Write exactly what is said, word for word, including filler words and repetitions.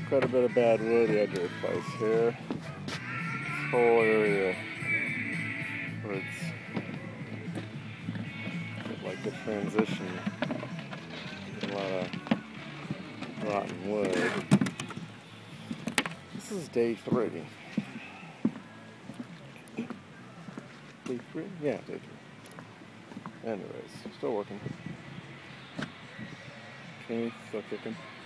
quite a bit of bad wood we had to replace here. This whole area where it's like the transition, a lot of rotten wood. This is day three. Day three? Yeah, day three. Anyways, still working. Okay, still kicking.